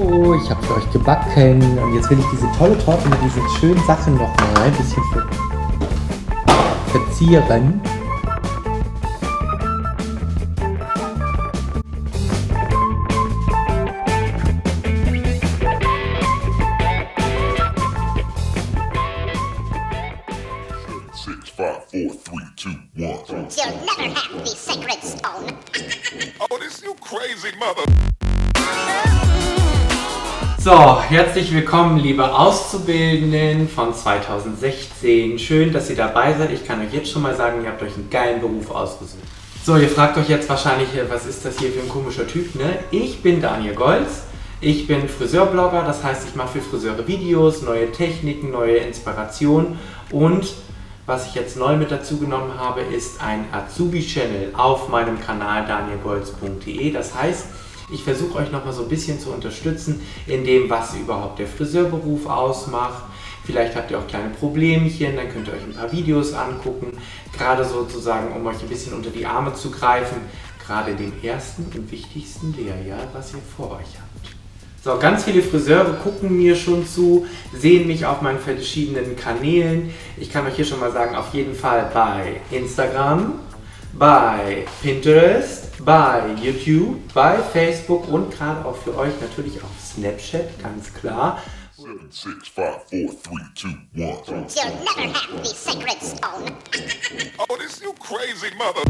So, ich habe für euch gebacken und jetzt will ich diese tolle Torte mit diesen schönen Sachen noch mal ein bisschen verzieren. You'll never have the sacred stone. Oh, this you crazy mother. So, herzlich willkommen, liebe Auszubildenden von 2016. Schön, dass ihr dabei seid. Ich kann euch jetzt schon mal sagen, ihr habt euch einen geilen Beruf ausgesucht. So, ihr fragt euch jetzt wahrscheinlich, was ist das hier für ein komischer Typ, ne? Ich bin Daniel Golz. Ich bin Friseurblogger, das heißt, ich mache für Friseure Videos, neue Techniken, neue Inspirationen und was ich jetzt neu mit dazu genommen habe, ist ein Azubi-Channel auf meinem Kanal danielgolz.de. Das heißt, ich versuche euch nochmal so ein bisschen zu unterstützen in dem, was überhaupt der Friseurberuf ausmacht. Vielleicht habt ihr auch kleine Problemchen, dann könnt ihr euch ein paar Videos angucken, gerade sozusagen, um euch ein bisschen unter die Arme zu greifen, gerade dem ersten und wichtigsten Lehrjahr, was ihr vor euch habt. So, ganz viele Friseure gucken mir schon zu, sehen mich auf meinen verschiedenen Kanälen. Ich kann euch hier schon mal sagen, auf jeden Fall bei Instagram, bei Pinterest, bei YouTube, bei Facebook und gerade auch für euch natürlich auf Snapchat, ganz klar. 7, 6, 5, 4, 3, 2, 1. You'll never have the sacred stone. Oh, this you crazy mother.